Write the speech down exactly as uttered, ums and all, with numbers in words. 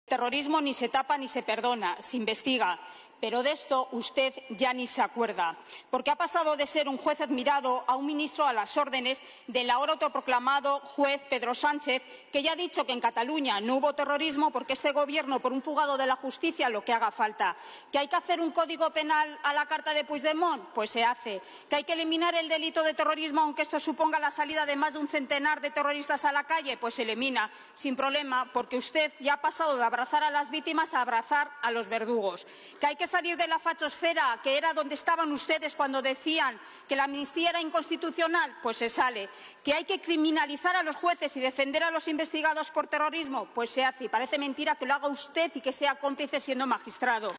Terrorismo ni se tapa ni se perdona, se investiga. Pero de esto usted ya ni se acuerda, porque ha pasado de ser un juez admirado a un ministro a las órdenes del ahora autoproclamado juez Pedro Sánchez, que ya ha dicho que en Cataluña no hubo terrorismo porque este Gobierno, por un fugado de la justicia, lo que haga falta. ¿Que hay que hacer un código penal a la carta de Puigdemont? Pues se hace. ¿Que hay que eliminar el delito de terrorismo aunque esto suponga la salida de más de un centenar de terroristas a la calle? Pues se elimina, sin problema, porque usted ya ha pasado de abrazar a las víctimas a abrazar a los verdugos. ¿Que hay que salir de la fachosfera, que era donde estaban ustedes cuando decían que la amnistía era inconstitucional? Pues se sale. ¿Que hay que criminalizar a los jueces y defender a los investigados por terrorismo? Pues se hace. Y parece mentira que lo haga usted y que sea cómplice siendo magistrado.